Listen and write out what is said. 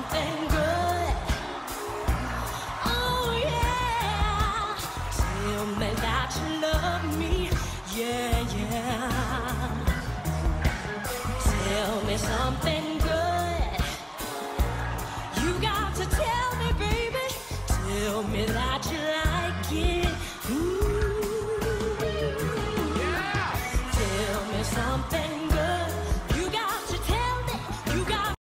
something good. Oh yeah, tell me that you love me. Yeah, yeah. Tell me something good. You got to tell me, baby. Tell me that you like it. Ooh. Yeah. Tell me something